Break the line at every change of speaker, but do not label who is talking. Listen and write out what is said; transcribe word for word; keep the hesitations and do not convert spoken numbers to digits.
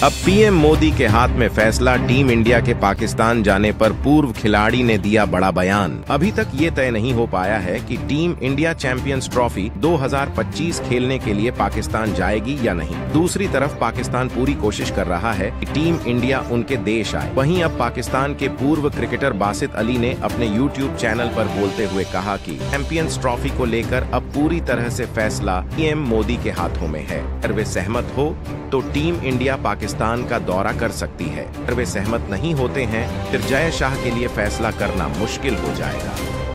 अब पीएम मोदी के हाथ में फैसला। टीम इंडिया के पाकिस्तान जाने पर पूर्व खिलाड़ी ने दिया बड़ा बयान। अभी तक ये तय नहीं हो पाया है कि टीम इंडिया चैंपियंस ट्रॉफी दो हज़ार पच्चीस खेलने के लिए पाकिस्तान जाएगी या नहीं। दूसरी तरफ पाकिस्तान पूरी कोशिश कर रहा है कि टीम इंडिया उनके देश आए। वहीं अब पाकिस्तान के पूर्व क्रिकेटर बासित अली ने अपने यूट्यूब चैनल पर बोलते हुए कहा कि चैंपियंस ट्रॉफी को लेकर अब पूरी तरह से फैसला पीएम मोदी के हाथों में है। अगर वे सहमत हो तो टीम इंडिया पाकिस्तान का दौरा कर सकती है। अगर वे सहमत नहीं होते हैं फिर जय शाह के लिए फैसला करना मुश्किल हो जाएगा।